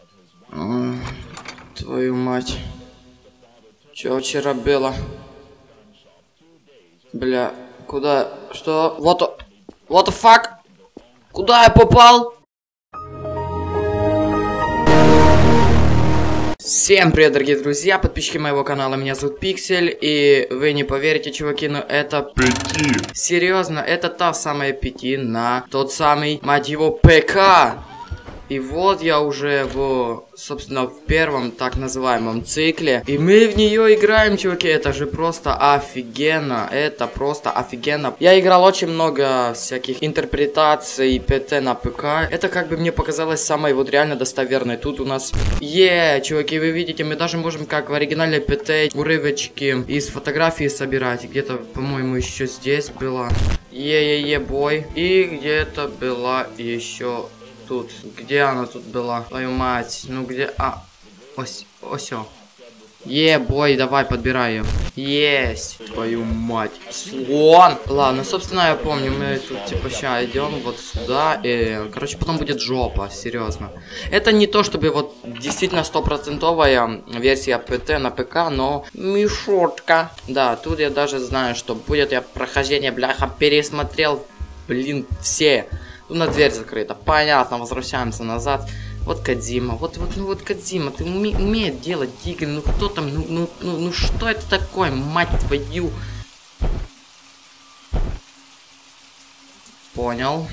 Твою мать. Чё вчера было? Бля, куда? Что? Вот... What the fuck? Куда я попал? Всем привет, дорогие друзья, подписчики моего канала, меня зовут Пиксель, и вы не поверите, чуваки, но это PT. Серьезно, это та самая PT на тот самый, мать его, ПК. И вот я уже собственно, в первом так называемом цикле. И мы в нее играем, чуваки. Это же просто офигенно. Это просто офигенно. Я играл очень много всяких интерпретаций ПТ на ПК. Это, как бы мне показалось, самой вот реально достоверной. Тут у нас... чуваки, вы видите, мы даже можем, как в оригинальной ПТ, урывочки из фотографии собирать. Где-то, по-моему, еще здесь была. Бой. И где-то была еще... Тут. Где она тут была? Твою мать. Ну где? Осё. Бой, давай, подбирай ее. Есть. Твою мать. Слон. Ладно, собственно, я помню, мы тут типа сейчас идем вот сюда. И, короче, потом будет жопа, серьезно. Это не то, чтобы вот действительно стопроцентовая версия ПТ на ПК, но мишутка. Да, тут я даже знаю, что будет. Я прохождение, бляха, пересмотрел, блин, все. На дверь закрыта. Понятно, возвращаемся назад. Вот Кодзима. Вот Кодзима. Ты умеет делать игры. Ну кто там? Ну что это такое, мать твою? Понял.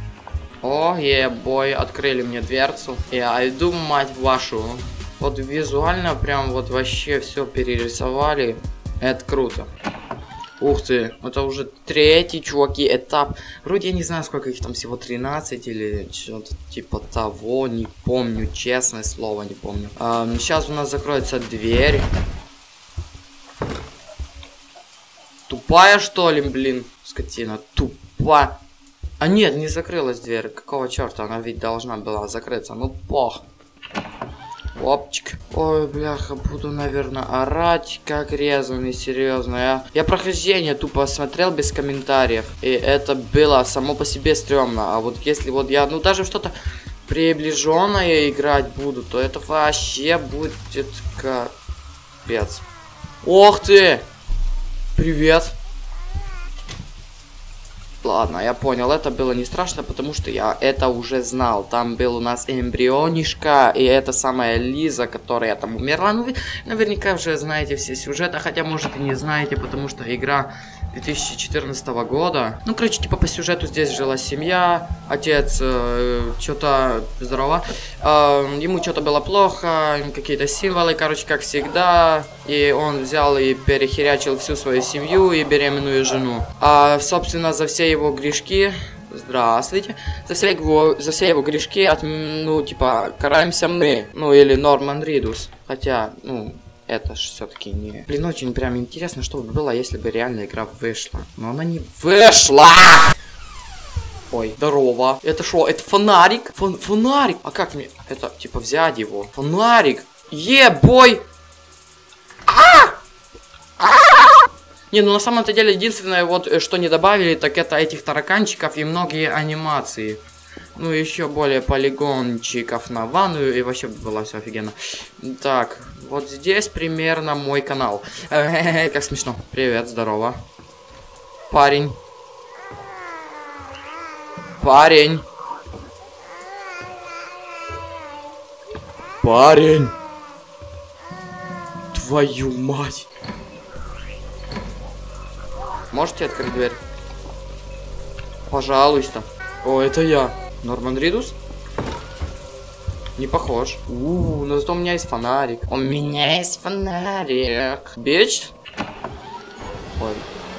Бой. Открыли мне дверцу. Я иду, мать вашу. Вот визуально прям вот вообще все перерисовали. Это круто. Ух ты, это уже третий, чуваки, этап. Вроде я не знаю, сколько их там всего, 13 или что-то типа того, не помню, честное слово, не помню. Сейчас у нас закроется дверь. Тупая, что ли, блин, скотина, тупа. А нет, не закрылась дверь, какого черта, она ведь должна была закрыться, ну плохо. Опчик. Ой, бляха, буду, наверное, орать, как резаный, серьезно. Я прохождение тупо смотрел без комментариев, и это было само по себе стрёмно. А вот если вот я, ну, даже что-то приближенное играть буду, то это вообще будет капец. Ох ты! Привет! Ладно, я понял, это было не страшно, потому что я это уже знал. Там был у нас эмбрионишка, и это самая Лиза, которая там умерла. Ну, вы наверняка уже знаете все сюжеты, хотя, может, и не знаете, потому что игра 2014 года. Ну, короче, типа по сюжету здесь жила семья, отец что-то здорово. Ему что-то было плохо, какие-то символы, короче, как всегда. И он взял и перехерячил всю свою семью и беременную жену. Собственно, за все его грешки... Здравствуйте. За все его грешки, ну, типа, караемся мы. Ну, или Норман Ридус. Хотя, ну... Это ж все-таки не... Блин, очень прям интересно, что бы было, если бы реально игра вышла. Но она не вышла! Ой, здорово. Это что? Это фонарик? Фонарик? А как мне... Это, типа, взять его? Фонарик? Бой! Не, ну на самом-то деле, единственное, вот, что не добавили, так это этих тараканчиков и многие анимации. Ну, еще более полигончиков на ванную, и вообще было все офигенно. Так, вот здесь примерно мой канал. Как смешно. Привет, здорово. Парень. Парень. Парень. Твою мать. Можете открыть дверь? Пожалуйста. О, это я. Норман Ридус? Не похож. Но зато у меня есть фонарик. У меня есть фонарик. Бич? Ой.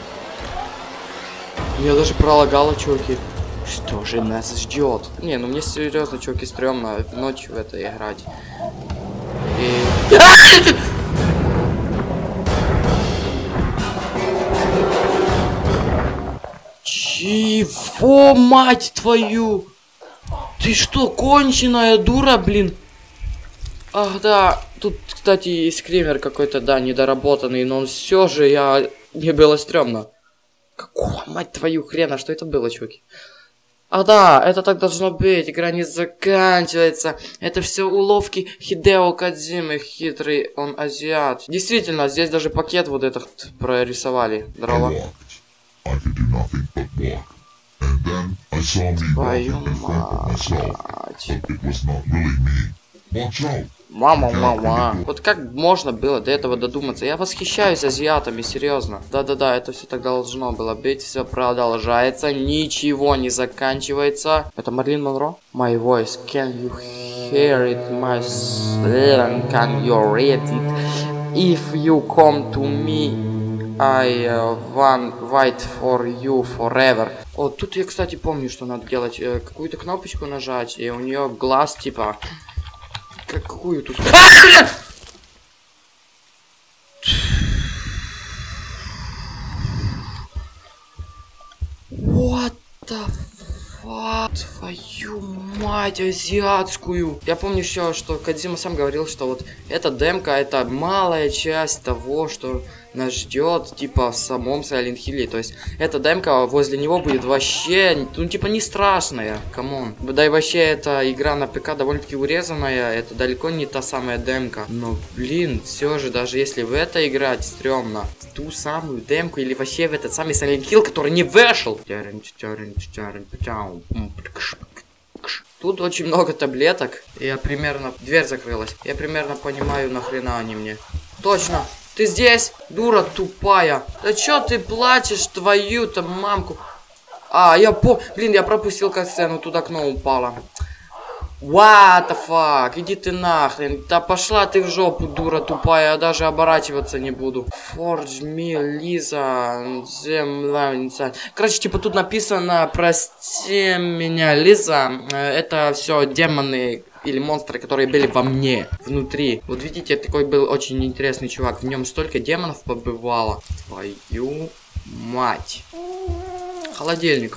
Меня даже пролагало, чуваки. Что же нас ждет? Не, ну мне серьезно, чуваки, стрёмно ночью в это играть. Чего, мать твою? Ты что, конченая дура, блин? Ах, да. Тут, кстати, скример какой-то, да, недоработанный, но все же мне было стрёмно. Какого, мать твою, хрена? Что это было, чуваки? А да, это так должно быть, игра не заканчивается. Это все уловки Хидео Кодзимы, хитрый он азиат. Действительно, здесь даже пакет вот этот прорисовали. Здорово. Твою мать. Мама. Вот как можно было до этого додуматься? Я восхищаюсь азиатами, серьезно. Да-да-да, это все так должно было быть. Все продолжается, ничего не заканчивается. Это Марлин Монро? My voice, can you hear it? My slang, can you read it? If you come to me, I want wait for you forever. Вот тут я, кстати, помню, что надо делать. Какую-то кнопочку нажать, и у нее глаз типа... Какую тут? What the fuck? Твою мать азиатскую. Я помню еще, что Кодзима сам говорил, что вот эта демка это малая часть того, что нас ждет, типа, в самом Silent Hill. То есть, эта демка возле него будет вообще, ну, типа, не страшная. Камон. Да и вообще, эта игра на ПК довольно-таки урезанная. Это далеко не та самая демка. Но, блин, все же, даже если в это играть стрёмно, в ту самую демку или вообще в этот самый Silent Hill, который не вышел. Тут очень много таблеток. Я примерно... Дверь закрылась. Я примерно понимаю, нахрена они мне. Точно. Ты здесь, дура тупая. Да чё ты плачешь, твою-то мамку? А, Блин, я пропустил катсцену, тут окно упало. What the fuck? Иди ты нахрен. Да пошла ты в жопу, дура тупая. Я даже оборачиваться не буду. Forge me, Лиза. Короче, типа тут написано: прости меня, Лиза. Это все демоны или монстры, которые были во мне, внутри. Вот видите, такой был очень интересный чувак. В нем столько демонов побывало. Твою мать. Холодильник.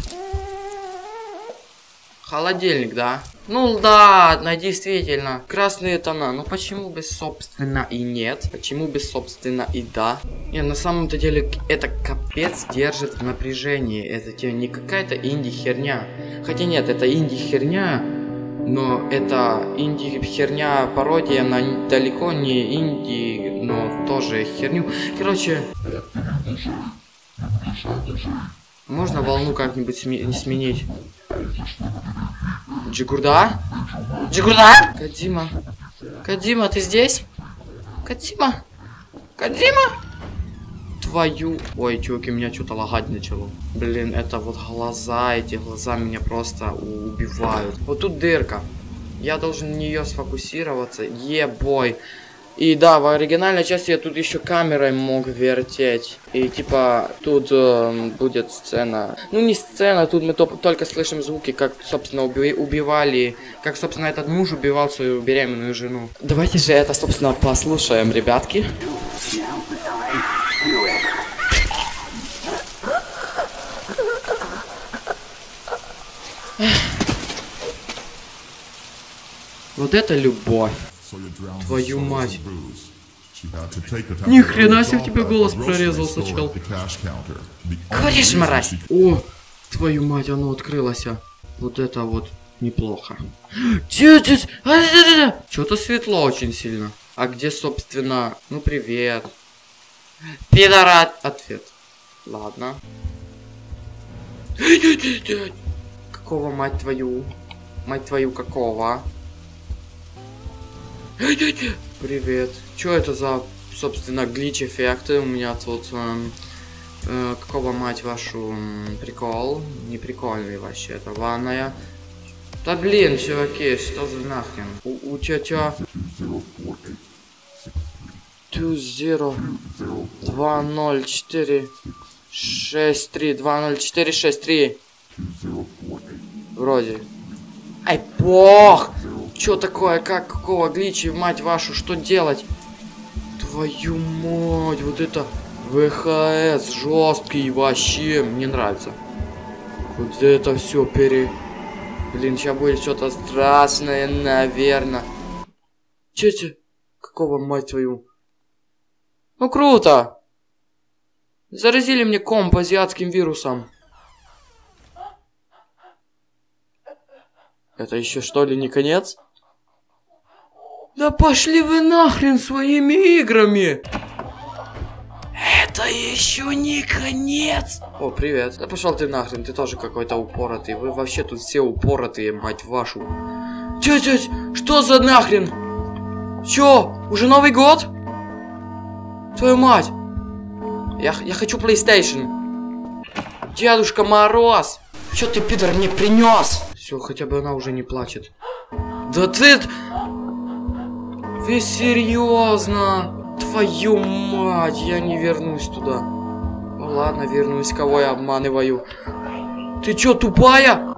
Холодильник, да? Ну да, действительно. Красные тона. Ну почему бы собственно и нет? Почему бы собственно и да? Не, на самом-то деле это капец держит в напряжении. Это тебе не какая-то инди-херня. Хотя нет, это инди-херня. Но это инди-херня пародия на далеко не инди, но тоже херню. Короче... Можно волну как-нибудь сменить? Джигурда? Джигурда? Кодзима. Кодзима, ты здесь? Кодзима? Кодзима? Твою... Ой, чуваки, меня что-то лагать начало. Блин, это вот глаза, эти глаза меня просто убивают. Вот тут дырка. Я должен на нее сфокусироваться. Ебой. И да, в оригинальной части я тут еще камерой мог вертеть. И типа тут будет сцена. Ну не сцена, тут мы только слышим звуки, как, собственно, убивали. Как, собственно, этот муж убивал свою беременную жену. Давайте же это, собственно, послушаем, ребятки. Вот это любовь. Твою мать. Ни хрена себе, в тебе голос прорезался, чел. Говоришь, мразь. О, твою мать, оно открылось. Вот это вот неплохо. Что-то светло очень сильно. А где, собственно... Ну, привет. Пидорат. Ответ. Ладно. Какого, мать твою? Мать твою, какого? Привет. Что это за, собственно, глич-эффекты? У меня тут... какого, мать вашу, прикол? Не прикольный вообще, это ванная. Да блин, чуваки, что за нахрен? У тетя... 202043 63 20463. Вроде. Ай, бог! Чё такое? Какого глича, мать вашу? Что делать? Твою мать, вот это ВХС жесткий вообще. Мне нравится. Вот это все Блин, сейчас будет что-то страшное, наверное. Чё? Какого, мать твою? Ну круто! Заразили мне комп азиатским вирусом. Это еще что ли не конец? Да пошли вы нахрен своими играми! Это еще не конец! О, привет. Да пошел ты нахрен, ты тоже какой-то упоротый. Вы вообще тут все упоротые, мать вашу. Тетя, что за нахрен? Чё, уже Новый год? Твою мать! Я хочу PlayStation. Дедушка Мороз! Чё ты, пидор, мне принес? Все, хотя бы она уже не плачет. Да ты... Вы серьезно? Твою мать, я не вернусь туда. Ну ладно, вернусь, кого я обманываю. Ты чё, тупая?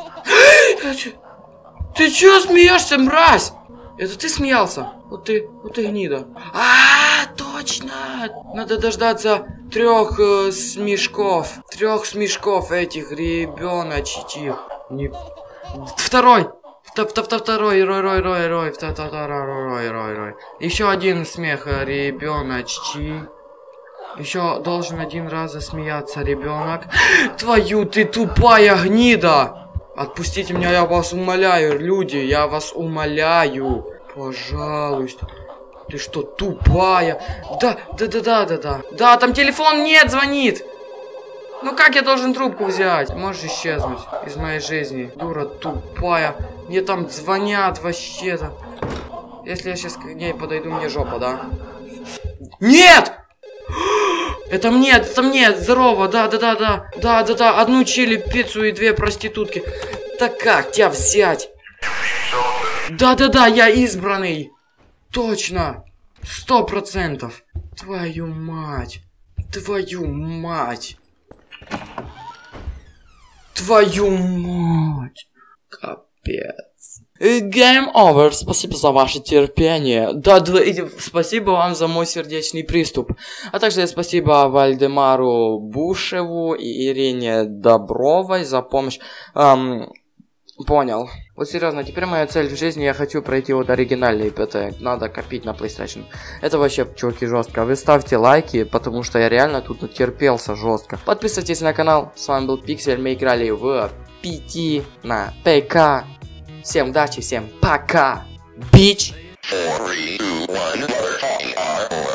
Ты чё смеешься, мразь? Это ты смеялся? Вот ты гнида. Точно! Надо дождаться 3 смешков. 3 смешков этих ребеночек. Второй! Второй, рой. Еще один смех, ребеночки. Еще должен 1 раз засмеяться ребенок. Твою ты тупая гнида! Отпустите меня, я вас умоляю, люди, я вас умоляю. Пожалуйста. Ты что, тупая? Да. Да, там телефон нет, звонит. Ну как я должен трубку взять? Можешь исчезнуть из моей жизни. Дура тупая. Мне там звонят вообще-то. Если я сейчас к ней подойду, мне жопа, да? Нет! Это мне, здорово, да. 1 чили, пиццу и 2 проститутки. Так как тебя взять? Да, я избранный. Точно. 100%. Твою мать. Твою мать. Капец. Game over. Спасибо за ваше терпение. Да, спасибо вам за мой сердечный приступ. А также спасибо Вальдемару Бушеву и Ирине Добровой за помощь. Понял. Вот серьезно, теперь моя цель в жизни, я хочу пройти вот оригинальный ПТ. Надо копить на PlayStation. Это вообще, чуваки, жестко. Вы ставьте лайки, потому что я реально тут натерпелся жестко. Подписывайтесь на канал. С вами был Пиксель. Мы играли в PT на ПК. Всем удачи, всем пока. Бич. 4, 3, 2, 1,